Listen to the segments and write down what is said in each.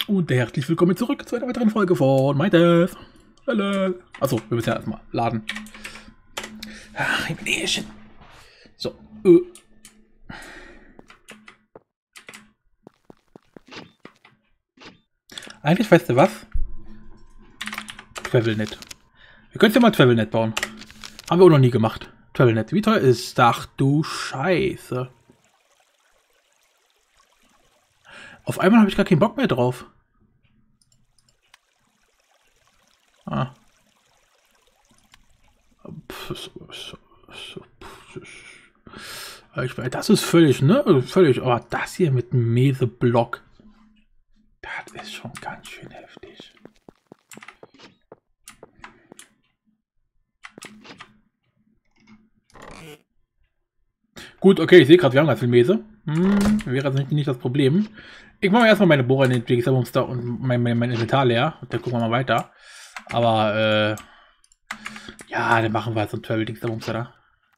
Und herzlich willkommen zurück zu einer weiteren Folge von My Death. Hallo. Achso, wir müssen ja erstmal laden. Ach, nee, shit. So. Eigentlich, weißt du was? Travelnet. Wir können ja mal Travelnet bauen. Haben wir auch noch nie gemacht. Travelnet. Wie teuer ist das? Ach du Scheiße. Auf einmal habe ich gar keinen Bock mehr drauf. Ah. Ich weiß, das ist völlig, ne? Völlig. Aber das hier mit dem Meseblock. Das ist schon ganz schön heftig. Gut, okay, ich sehe gerade, wir haben ganz viel Mese. Wäre also nicht das Problem. Ich mache erstmal meine Bohrer in den Monster und mein Inventar leer. Und dann gucken wir mal weiter. Aber, ja, dann machen wir so ein Travel-Dings-Monster da.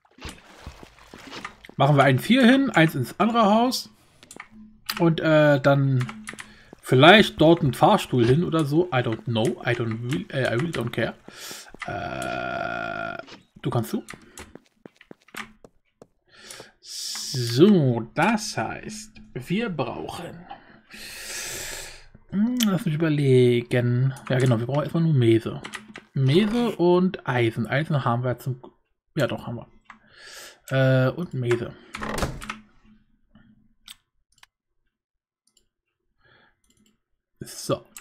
Machen wir eins hier hin, eins ins andere Haus. Und, dann vielleicht dort einen Fahrstuhl hin oder so. I don't know. I really don't care. Du kannst du? So, das heißt, wir brauchen... Lass mich überlegen. Ja genau, wir brauchen erstmal nur Mese. Mese und Eisen. Eisen haben wir zum... Ja doch, haben wir. Und Mese. So.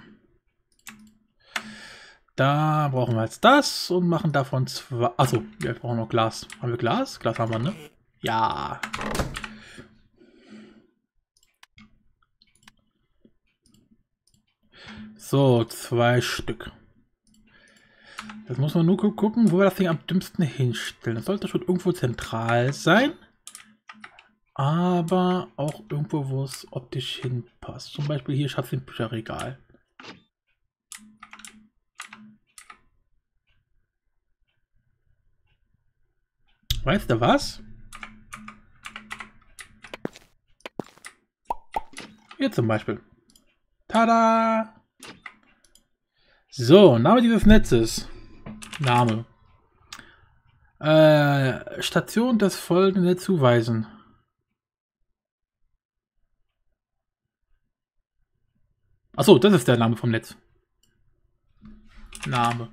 Da brauchen wir jetzt das und machen davon zwei... Achso, wir brauchen noch Glas. Haben wir Glas? Glas haben wir, ne? Ja. So, 2 Stück. Jetzt muss man nur gucken, wo wir das Ding am dümmsten hinstellen. Das sollte schon irgendwo zentral sein. Aber auch irgendwo, wo es optisch hinpasst. Zum Beispiel hier schafft es ein Bücherregal. Weißt du was? Hier zum Beispiel. Tada! So, Name dieses Netzes. Name. Station das folgende zuweisen. Achso, das ist der Name vom Netz. Name.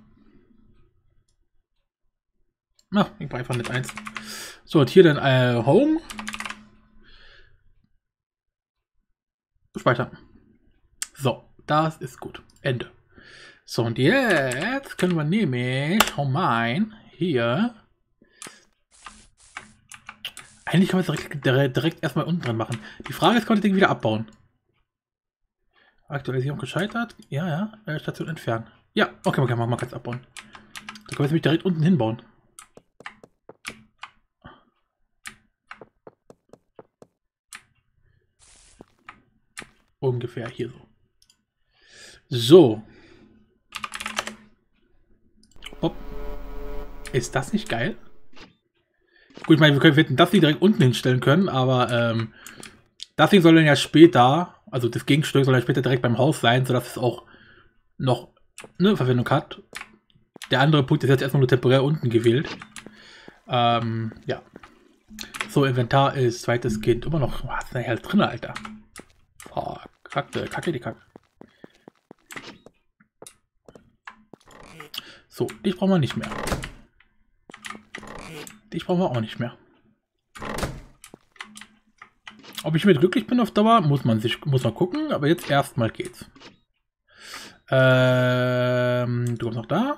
Na, ich brauche einfach Netz 1. So, und hier dann Home. Speichern. So, das ist gut. Ende. So, und jetzt können wir nämlich Home hier. Eigentlich kann man es direkt erstmal unten dran machen. Die Frage ist, kann ich das Ding wieder abbauen? Aktualisierung gescheitert. Ja, ja. Station entfernen. Ja, okay, machen wir jetzt abbauen. Da können wir es nämlich direkt unten hinbauen. Ungefähr hier so. So. Hopp. Ist das nicht geil? Gut, ich meine, wir hätten das nicht direkt unten hinstellen können, aber das Ding soll dann ja später, also das Gegenstück soll ja später direkt beim Haus sein, sodass es auch noch eine Verwendung hat. Der andere Punkt ist jetzt erstmal nur temporär unten gewählt. Ja. So, Inventar ist zweites Kind. Immer noch, was ist denn hier drin, Alter? Oh, Kacke, die Kacke. So, dich brauchen wir nicht mehr. Dich brauchen wir auch nicht mehr. Ob ich mit glücklich bin auf Dauer, muss man gucken, aber jetzt erstmal geht's. Du kommst noch da.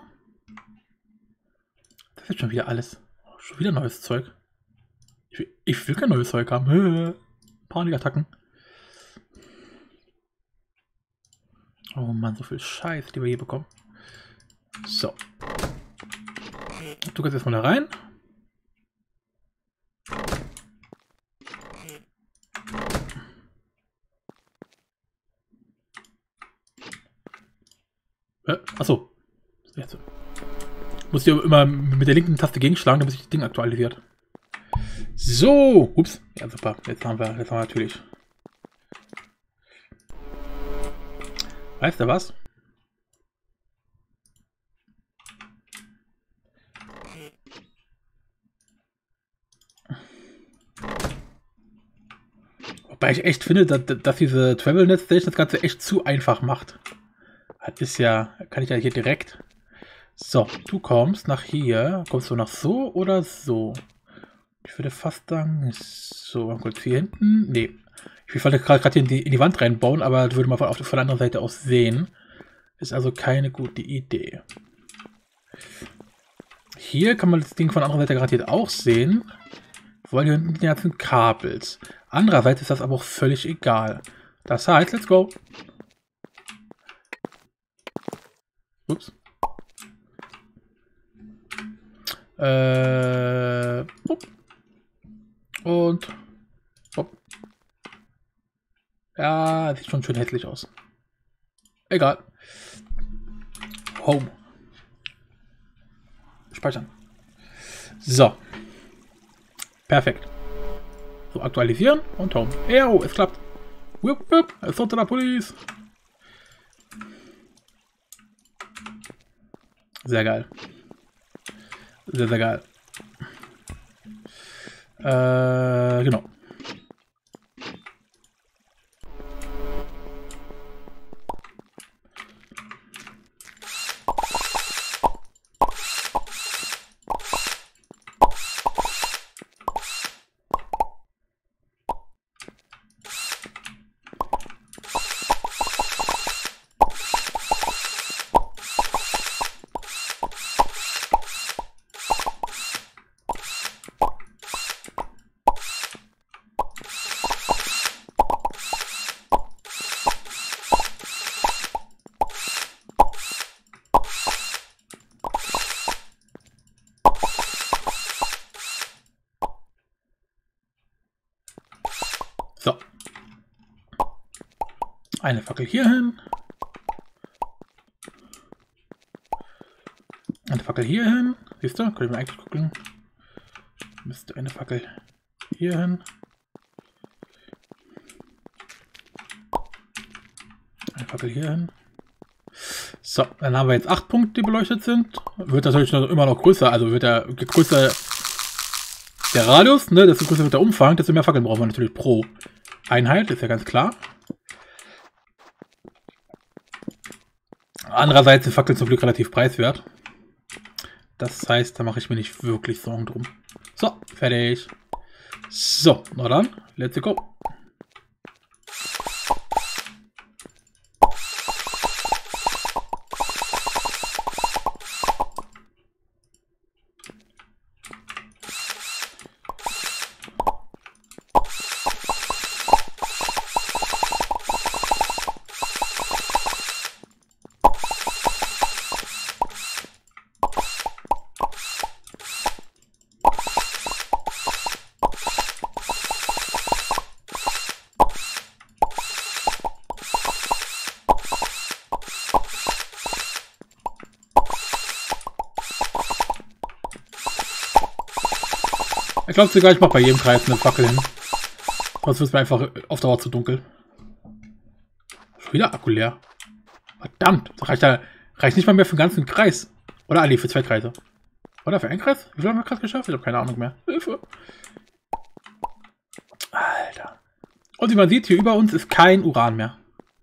Das ist schon wieder alles. Schon wieder neues Zeug. Ich will kein neues Zeug haben. Panikattacken. Oh Mann, so viel Scheiß, die wir hier bekommen. So. Du kannst erstmal da rein. Achso. Jetzt. Muss ich immer mit der linken Taste gegenschlagen, damit sich das Ding aktualisiert. So. Ups. Ja, super. Jetzt haben wir natürlich. Weißt du was? Wobei ich echt finde, dass diese Travelnet Station das Ganze echt zu einfach macht. Das ist ja, kann ich ja hier direkt. So, du kommst nach hier. Kommst du nach so oder so? Ich würde fast sagen, so, mal kurz hier hinten. Nee. Ich wollte gerade hier in die Wand reinbauen, aber das würde man von der anderen Seite aus sehen. Ist also keine gute Idee. Hier kann man das Ding von der anderen Seite garantiert auch sehen. Weil hier hinten die ganzen Kabels. Andererseits ist das aber auch völlig egal. Das heißt, let's go. Ups. Und. Hopp. Ja, sieht schon schön hässlich aus. Egal. Home. Speichern. So. Perfekt. So, aktualisieren und Home. Oh, es klappt. Wupp, wupp, es unter der Police. Sehr geil. Sehr, sehr geil. Genau. So. Eine Fackel hier hin. Eine Fackel hier hin. Siehst du? Können wir eigentlich gucken. Müsste eine Fackel hier hin. Eine Fackel hier hin. So, dann haben wir jetzt 8 Punkte, die beleuchtet sind. Wird natürlich immer noch größer. Also wird der größer der Radius, ne, desto größer wird der Umfang, desto mehr Fackeln brauchen wir natürlich pro Einheit, ist ja ganz klar. Andererseits sind Fackeln zum Glück relativ preiswert. Das heißt, da mache ich mir nicht wirklich Sorgen drum. So, fertig. So, na dann, let's go. Ich glaube sogar, ich mache bei jedem Kreis eine Fackel hin. Sonst wird es mir einfach auf Dauer zu dunkel. Schon wieder Akku leer. Verdammt, das reicht nicht mal mehr für den ganzen Kreis. Oder Ali, für 2 Kreise. Oder für einen Kreis? Wie viel haben wir gerade geschafft? Ich habe keine Ahnung mehr. Hilfe. Alter. Und wie man sieht, hier über uns ist kein Uran mehr.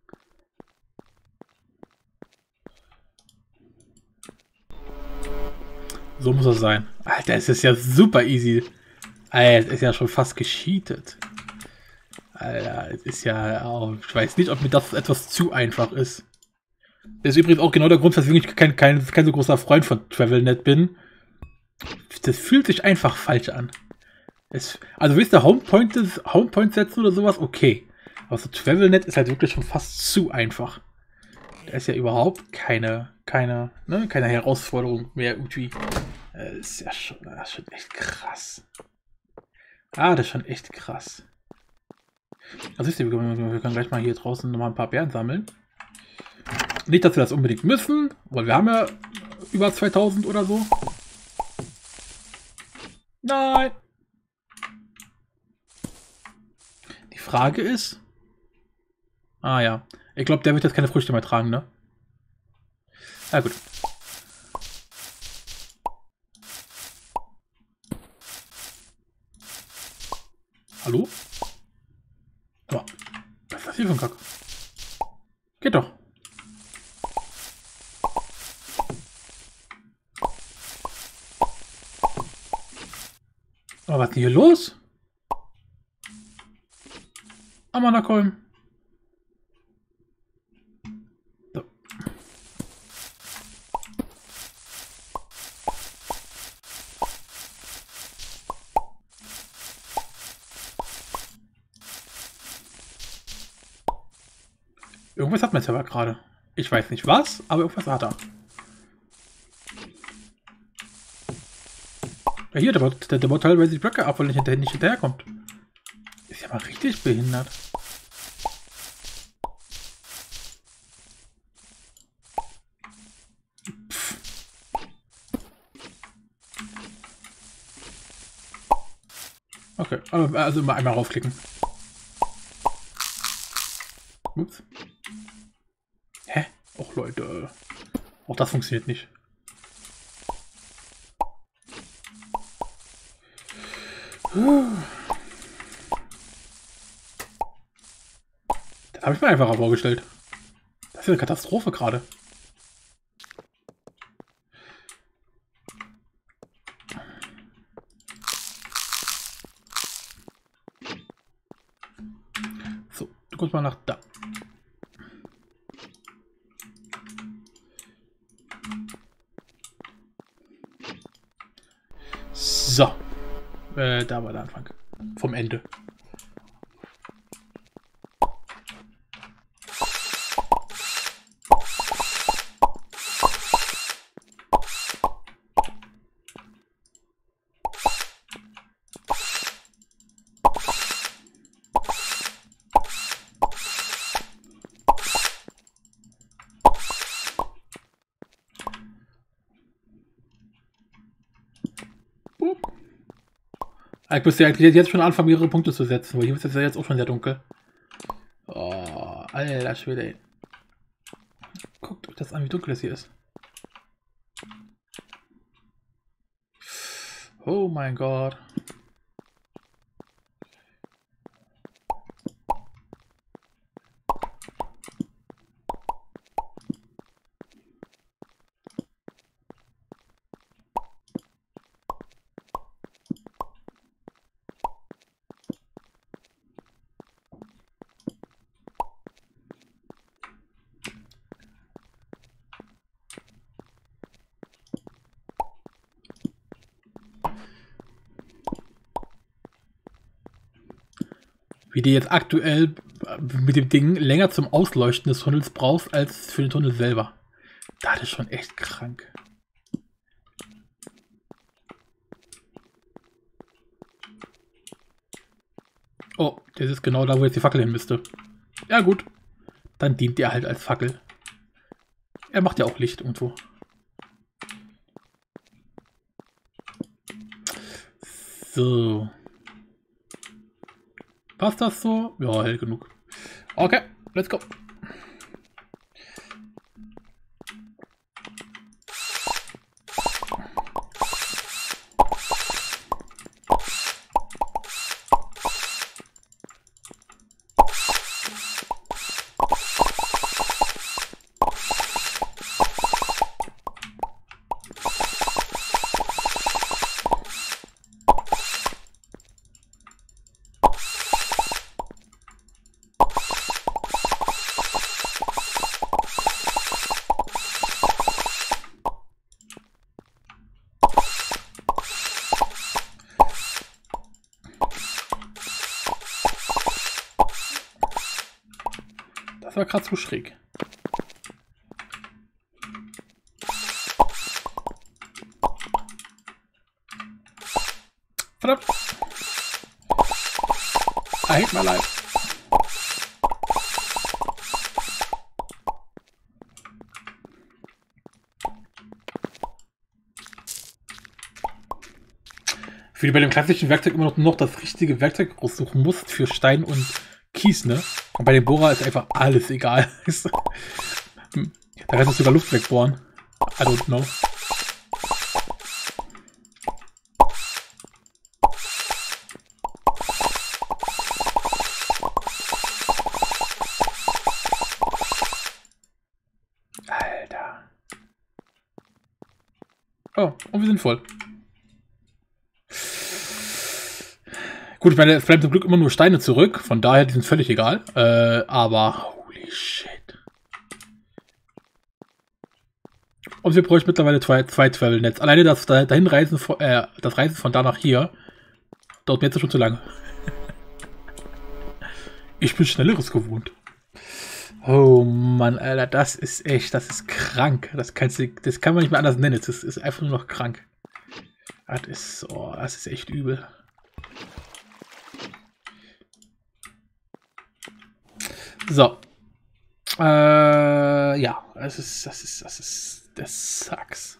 So muss das sein. Alter, es ist ja super easy. Alter, es ist ja schon fast gecheatet. Alter, es ist ja auch... Ich weiß nicht, ob mir das etwas zu einfach ist. Das ist übrigens auch genau der Grund, weswegen ich kein so großer Freund von Travelnet bin. Das fühlt sich einfach falsch an. Also willst du Homepoint setzen oder sowas? Okay. Aber so Travelnet ist halt wirklich schon fast zu einfach. Da ist ja überhaupt keine Herausforderung mehr irgendwie. Das ist ja schon, das ist schon echt krass. Ah, das ist schon echt krass. Also wisst ihr, wir können gleich mal hier draußen nochmal ein paar Beeren sammeln. Nicht, dass wir das unbedingt müssen, weil wir haben ja über 2000 oder so. Nein! Die Frage ist... Ah ja. Ich glaube, der wird jetzt keine Früchte mehr tragen, ne? Na gut. Hallo? Oh, was ist das hier für ein Kack? Geht doch. Aber was ist denn hier los? Amanakolm. So. Irgendwas hat mein Server gerade. Ich weiß nicht was, aber irgendwas hat er. Ja, hier, der baut teilweise die Blöcke ab, weil er nicht hinterherkommt. Ist ja mal richtig behindert. Pff. Okay, also immer einmal raufklicken. Ups. Hä? Och Leute. Auch das funktioniert nicht. Das habe ich mir einfacher vorgestellt. Das ist eine Katastrophe gerade. So, du kommst mal nach da. So. Da war der Anfang. Vom Ende. Ich müsste ja jetzt schon anfangen, mehrere Punkte zu setzen, weil hier ist es ja jetzt auch schon sehr dunkel. Oh, alter Schwede. Guckt euch das an, wie dunkel das hier ist. Oh mein Gott. Wie du jetzt aktuell mit dem Ding länger zum Ausleuchten des Tunnels brauchst, als für den Tunnel selber. Das ist schon echt krank. Oh, das ist genau da, wo jetzt die Fackel hin müsste. Ja gut, dann dient der halt als Fackel. Er macht ja auch Licht irgendwo. So. Passt das so? Ja, hell genug. Okay, let's go. Das war gerade zu schräg. Verdammt! I hate my life. Wie du bei dem klassischen Werkzeug immer noch das richtige Werkzeug raussuchen musst für Stein und Kies, ne? Und bei dem Bohrer ist einfach alles egal. Da kannst du sogar Luft wegbohren. I don't know. Alter. Oh, und wir sind voll. Gut, ich meine, es bleiben zum Glück immer nur Steine zurück. Von daher, die sind völlig egal. Aber, holy shit. Und wir bräuchten mittlerweile zwei Travel-Netz. Alleine das dahin Reisen, das Reisen von da nach hier dauert mir jetzt schon zu lange. Ich bin Schnelleres gewohnt. Oh Mann, Alter, das ist krank. Das kann man nicht mehr anders nennen. Das ist einfach nur noch krank. Das ist echt übel. So. Ja, das sucks.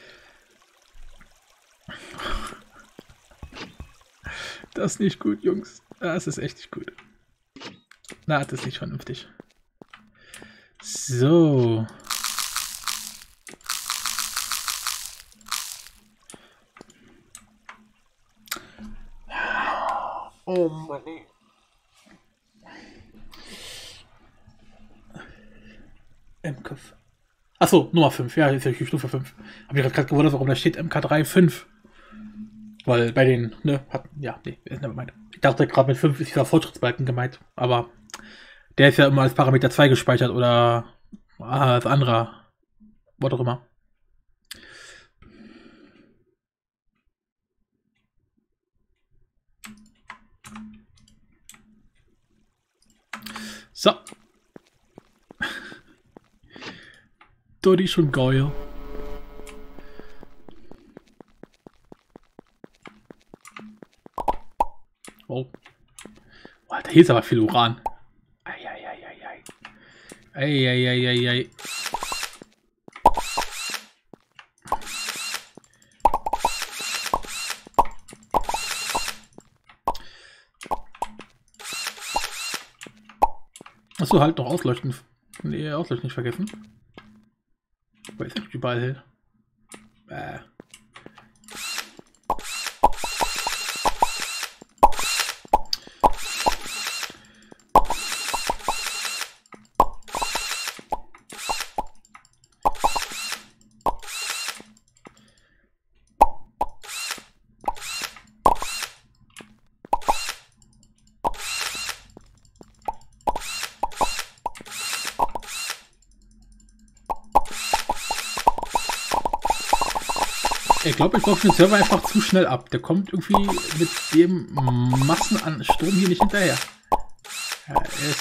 Das ist nicht gut, Jungs. Das ist echt nicht gut. Na, das ist nicht vernünftig. So. Oh Mann. MK. Achso, Nummer 5. Ja, ist ja Stufe 5. Hab ich gerade gewundert, warum da steht MK3 5. Weil bei den, ne, ich dachte gerade mit 5 ist dieser Fortschrittsbalken gemeint. Aber der ist ja immer als Parameter 2 gespeichert oder als anderer. Was auch immer. So. Das ist schon geil. Oh. Alter, hier ist aber viel Uran. Eieieiei. Eieieiei. Achso, halt noch ausleuchten. Nee, ausleuchten nicht vergessen. Weil ist nicht überall hell. Ich glaube, ich brauche den Server einfach zu schnell ab. Der kommt irgendwie mit dem Massen an Strom hier nicht hinterher. Ja,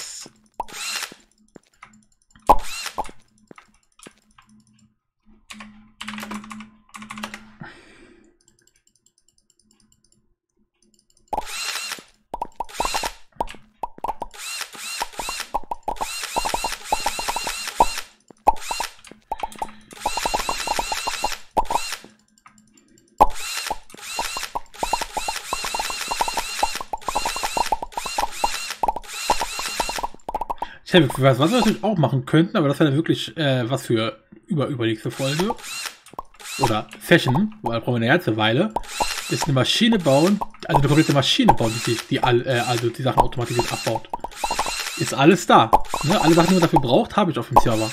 was wir natürlich auch machen könnten, aber das wäre dann wirklich was für übernächste Folge. Oder Session, weil da brauchen wir eine ganze Weile. Ist eine Maschine bauen, also eine komplette Maschine bauen, also die Sachen automatisiert abbaut. Ist alles da. Ne? Alle Sachen, die man dafür braucht, habe ich auf dem Server.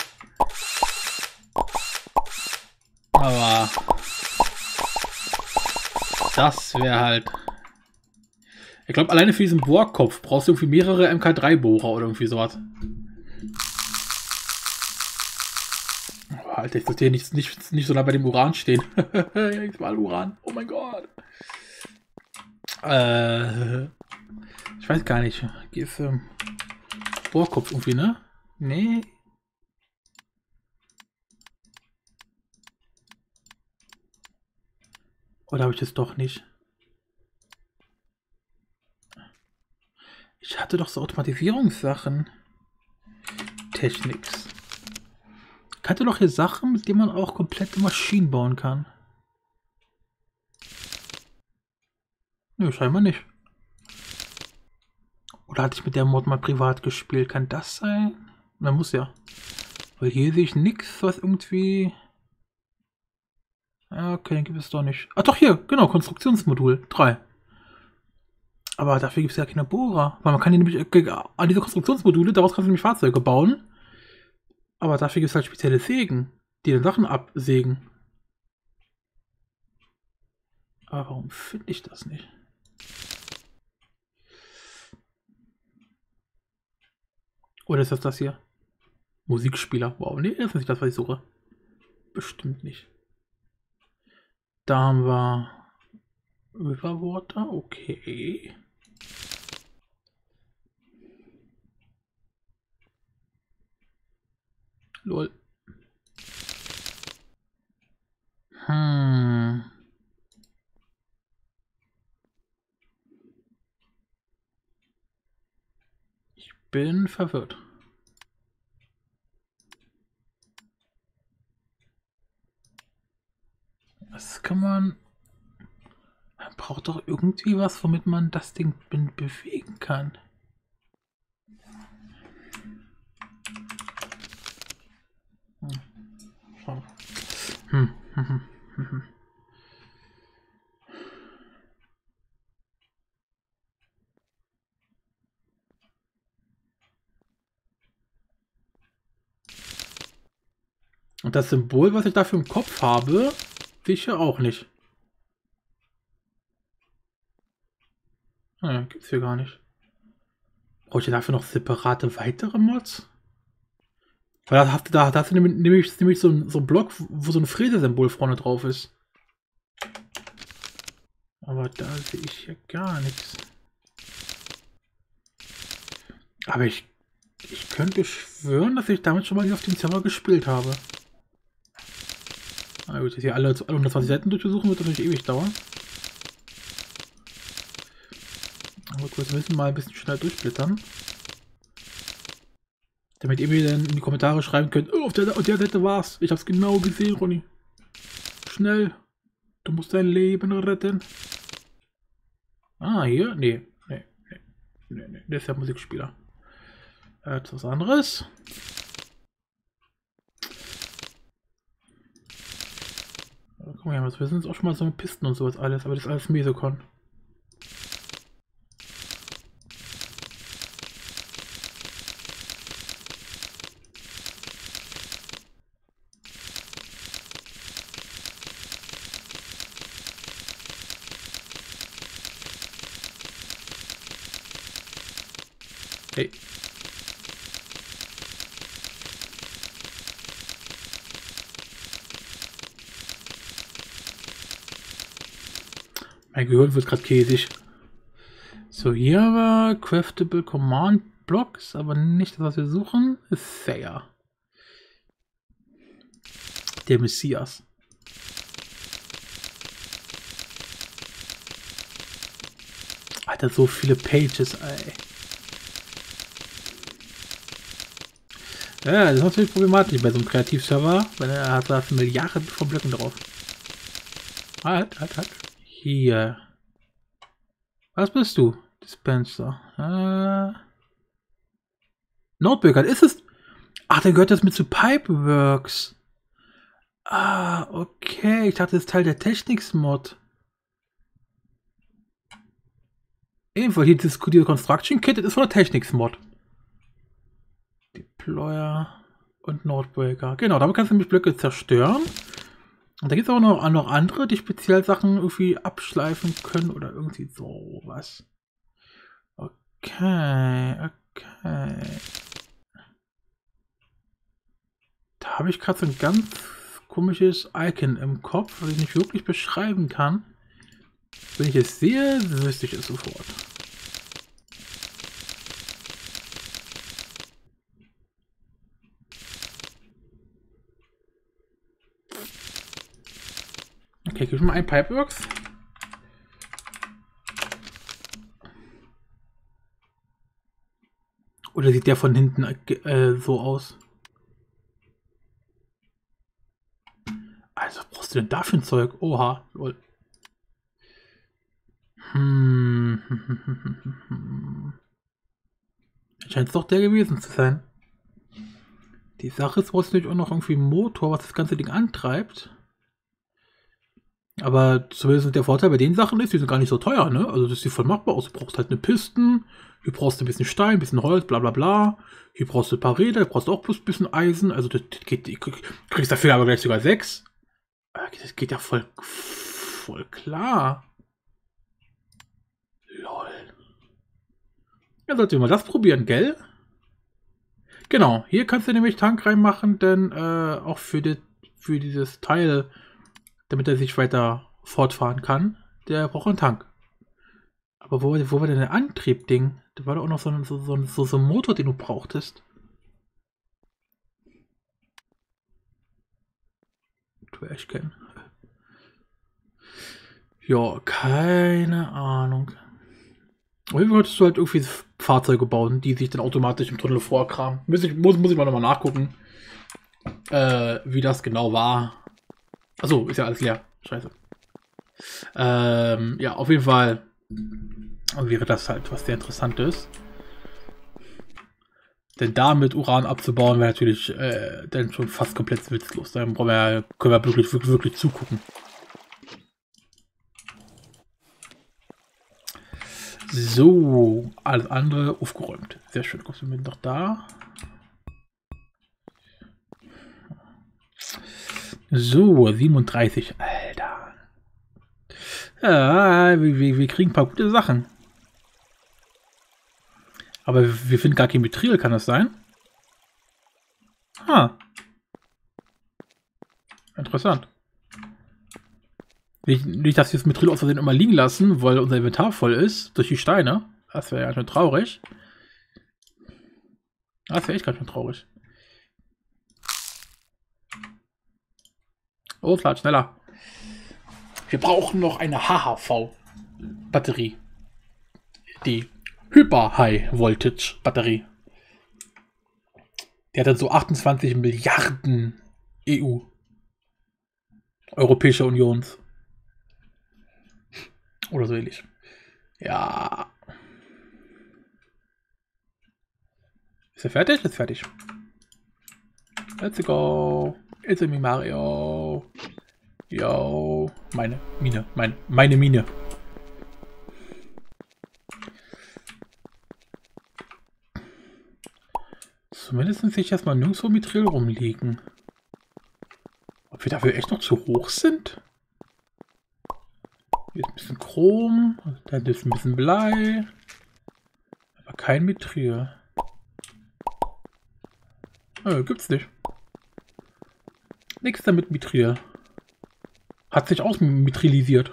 Aber das wäre halt. Ich glaube, alleine für diesen Bohrkopf brauchst du irgendwie mehrere MK3-Bohrer oder irgendwie sowas. Oh, Alter, ich sollte hier nicht so nah bei dem Uran stehen. Jetzt mal Uran. Oh mein Gott. Ich weiß gar nicht. Ist Bohrkopf irgendwie, ne? Nee. Oder habe ich das doch nicht? Ich hatte doch so Automatisierungssachen. Technics. Ich hatte doch hier Sachen, mit denen man auch komplette Maschinen bauen kann. Nö, scheinbar nicht. Oder hatte ich mit der Mod mal privat gespielt? Kann das sein? Man muss ja. Weil hier sehe ich nichts, was irgendwie... Ja, okay, den gibt es doch nicht. Ach doch, hier, genau, Konstruktionsmodul 3. Aber dafür gibt es ja keine Bohrer. Weil man kann hier nämlich an diese Konstruktionsmodule, daraus kannst du nämlich Fahrzeuge bauen. Aber dafür gibt es halt spezielle Sägen, die dann Sachen absägen. Aber warum finde ich das nicht? Oder ist das hier? Musikspieler. Wow, nee, das ist nicht das, was ich suche. Bestimmt nicht. Da haben wir Riverwater, okay. Lol. Ich bin verwirrt. Was kann man... Man braucht doch irgendwie was, womit man das Ding bewegen kann. Und das Symbol, was ich dafür im Kopf habe, sicher auch nicht. Naja, gibt's hier gar nicht. Brauche ich dafür noch separate weitere Mods? Weil da hast du nämlich so ein Block, wo so ein Fräse-Symbol vorne drauf ist. Aber da sehe ich hier gar nichts. Aber ich könnte schwören, dass ich damit schon mal hier auf dem Server gespielt habe. Na gut, jetzt hier alle 120 Seiten durchsuchen wird natürlich ewig dauern. Aber kurz müssen mal ein bisschen schneller durchblättern. Damit ihr mir dann in die Kommentare schreiben könnt, oh, auf der Seite war's. Ich hab's genau gesehen, Ronny. Schnell. Du musst dein Leben retten. Ah, hier? Nee. Der ist ja Musikspieler. Was anderes. Guck mal, wir sind jetzt auch schon mal so mit Pisten und sowas alles, aber das ist alles Mesocon. Hey. Mein Gehirn wird gerade käsig. So, hier war Craftable Command Blocks, aber nicht das, was wir suchen. Ist Thayer. Der Messias. Alter, so viele Pages, ey. Ja, das ist natürlich problematisch bei so einem Kreativserver, weil er hat da Milliarden von Blöcken drauf. Halt. Hier. Was bist du? Dispenser. Notebooker, ist es? Ach, dann gehört das mit zu Pipeworks. Ah, okay. Ich dachte, das ist Teil der Technics-Mod. Ebenfalls hier diese Construction Kit, das ist von der Technics-Mod. Deployer und Notebreaker. Genau, damit kannst du nämlich Blöcke zerstören. Und da gibt es auch noch andere, die speziell Sachen irgendwie abschleifen können oder irgendwie sowas. Okay. Da habe ich gerade so ein ganz komisches Icon im Kopf, was ich nicht wirklich beschreiben kann. Wenn ich es sehe, wüsste ich es sofort. Okay, gib mir ein Pipeworks. Oder sieht der von hinten so aus? Also, was brauchst du denn da für ein Zeug? Oha. Lol. Scheint es doch der gewesen zu sein. Die Sache ist, brauchst du natürlich auch noch irgendwie einen Motor, was das ganze Ding antreibt. Aber zumindest der Vorteil bei den Sachen ist, die sind gar nicht so teuer, ne? Also das sieht voll machbar aus. Du brauchst halt eine Pisten, hier brauchst du ein bisschen Stein, ein bisschen Holz, bla bla bla. Hier brauchst du ein paar Räder, hier brauchst du auch bloß ein bisschen Eisen. Also das geht, du kriegst dafür aber gleich sogar 6. Das geht ja voll klar. Lol. Ja, sollten wir mal das probieren, gell? Genau, hier kannst du nämlich Tank reinmachen, denn auch für dieses Teil, damit er sich weiter fortfahren kann, der braucht einen Tank. Aber wo war denn der Antrieb-Ding? Da war doch auch noch so ein Motor, den du brauchtest. Du echt kennen. Ja, keine Ahnung. Auf jeden Fall hattest du halt irgendwie Fahrzeuge bauen, die sich dann automatisch im Tunnel vorkramen. Muss ich mal nochmal nachgucken, wie das genau war. Achso, ist ja alles leer. Scheiße. Ja, auf jeden Fall wäre das halt was sehr Interessantes. Denn damit Uran abzubauen wäre natürlich dann schon fast komplett witzlos. Dann können wir wirklich zugucken. So, alles andere aufgeräumt. Sehr schön. Kommst du mit noch da? So, 37. Alter. Ja, wir kriegen ein paar gute Sachen. Aber wir finden gar kein Mithril, kann das sein? Interessant. Nicht, dass wir das Mithril aus Versehen immer liegen lassen, weil unser Inventar voll ist durch die Steine. Das wäre ja schon traurig. Das wäre echt ganz schön traurig. Oh, klar, schneller. Wir brauchen noch eine HHV-Batterie. Die Hyper-High-Voltage-Batterie. Die hat dann so 28 Milliarden EU. Europäische Unions. Oder so ähnlich. Ja. Ist er fertig? Ist fertig. Let's go. It's me Mario. Yo. Meine Mine. Meine Mine. Zumindest sehe ich erstmal nirgendwo Mithril rumliegen. Ob wir dafür echt noch zu hoch sind? Hier ist ein bisschen Chrom. Da ist ein bisschen Blei. Aber kein Mithril. Gibt's nicht. Nichts damit Mithril. Hat sich ausmitrilisiert.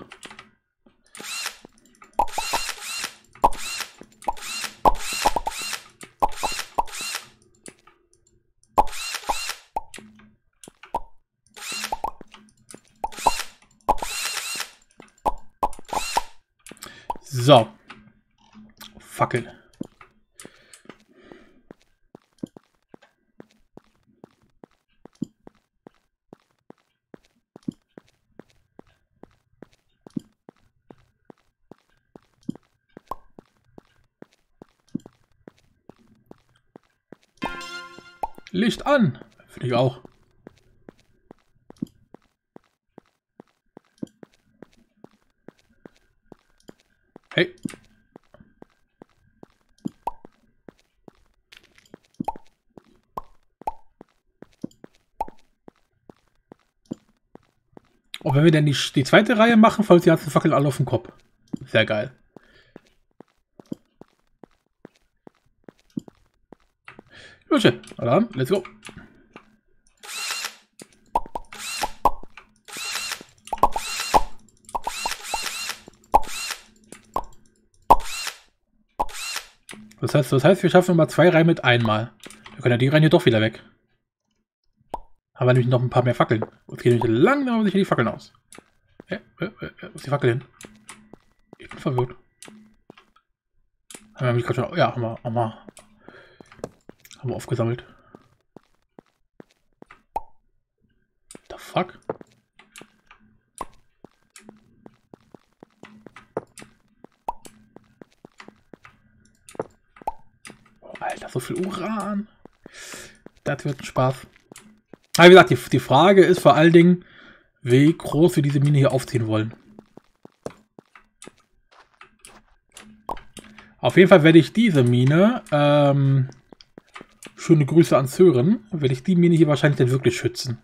So. Fackel. Licht an. Finde ich auch. Hey. Und wenn wir dann die zweite Reihe machen, fallen die ganzen Fackeln alle auf den Kopf. Sehr geil. Gut, schön. Na dann, let's go. Das heißt, wir schaffen immer 2 Reihen mit einmal. Wir können ja die Reihen hier doch wieder weg. Haben wir nämlich noch ein paar mehr Fackeln. Jetzt gehen wir langsam sich die Fackeln aus. Wo ist die Fackel hin? Ich bin verwirrt. Haben wir gerade schon. Ja, haben wir aufgesammelt. The fuck? Oh, Alter. so viel Uran. Das wird ein Spaß. Aber wie gesagt, die Frage ist vor allen Dingen, wie groß wir diese Mine hier aufziehen wollen. Auf jeden Fall werde ich diese Mine, schöne Grüße an Sören, werde ich die Mine hier wahrscheinlich dann wirklich schützen.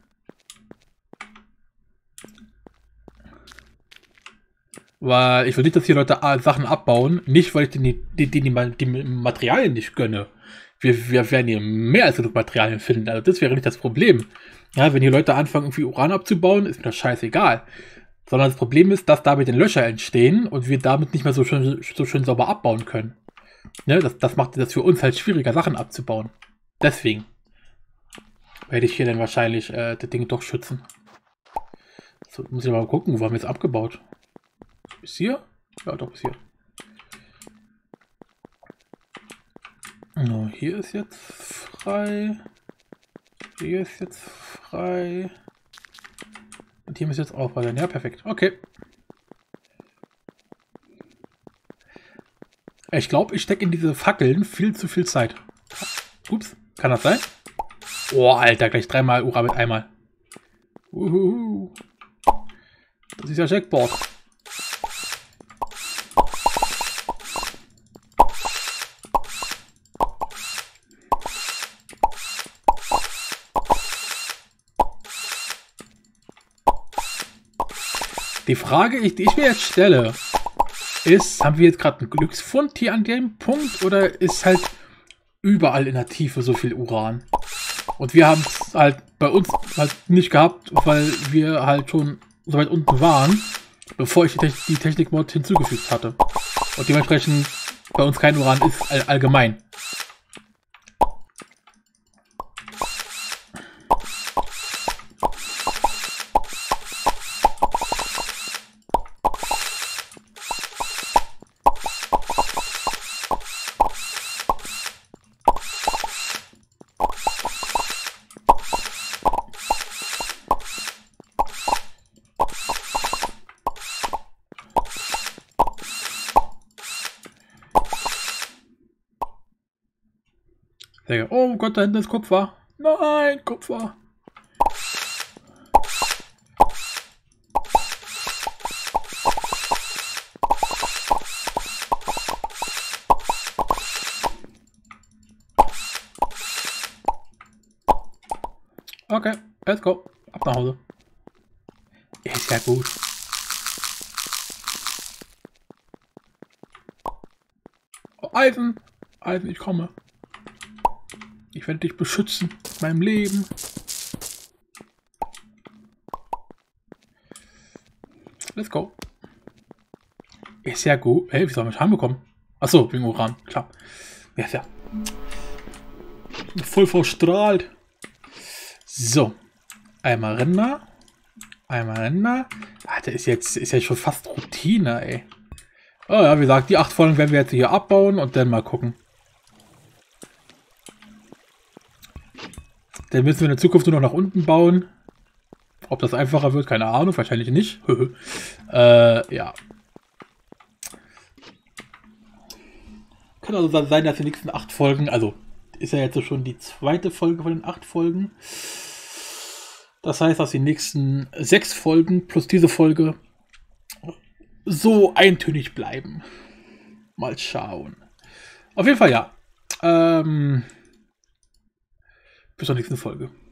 Weil ich will nicht, dass hier Leute Sachen abbauen, nicht weil ich die Materialien nicht gönne. Wir werden hier mehr als genug Materialien finden, also das wäre nicht das Problem. Ja, wenn hier Leute anfangen, irgendwie Uran abzubauen, ist mir das scheißegal. Sondern das Problem ist, dass damit den Löcher entstehen und wir damit nicht mehr so schön sauber abbauen können. Ne, das macht das für uns halt schwieriger, Sachen abzubauen. Deswegen werde ich hier dann wahrscheinlich das Ding doch schützen. So, muss ich mal gucken, wo haben wir jetzt abgebaut? Bis hier? Ja, doch, bis hier. No, hier ist jetzt frei. Hier ist jetzt frei. Und hier müssen wir jetzt auch weiter. Ja, perfekt. Okay. Ich glaube, ich stecke in diese Fackeln viel zu viel Zeit. Ups, kann das sein? Oh, Alter, gleich 3-mal Uran mit einmal. Das ist ja Jackpot. Die Frage, die ich mir jetzt stelle, ist, haben wir jetzt gerade einen Glücksfund hier an dem Punkt oder ist halt überall in der Tiefe so viel Uran? Und wir haben es halt bei uns halt nicht gehabt, weil wir halt schon so weit unten waren, bevor ich die Technik-Mod hinzugefügt hatte. Und dementsprechend bei uns kein Uran ist allgemein. Oh Gott, da hinten ist Kupfer. Nein, Kupfer. Okay, let's go. Ab nach Hause. Ist ja gut. Oh, Eisen. Eisen, ich komme. Ich werde dich beschützen mit meinem Leben. Let's go. Ist ja gut. Hey, wie soll man Schaden bekommen? Achso, wegen Uran. Klar. Ja, ist ja. Voll verstrahlt. So. Einmal Ränder. Einmal Ränder. Ah, der ist ja schon fast Routine, ey. Oh ja, wie gesagt, die 8 Folgen werden wir jetzt hier abbauen und dann mal gucken. Dann müssen wir in der Zukunft nur noch nach unten bauen. Ob das einfacher wird, keine Ahnung. Wahrscheinlich nicht. Ja. Kann also sein, dass die nächsten 8 Folgen, also ist ja jetzt schon die 2. Folge von den 8 Folgen. Das heißt, dass die nächsten 6 Folgen plus diese Folge so eintönig bleiben. Mal schauen. Auf jeden Fall ja. Bis zur nächsten Folge.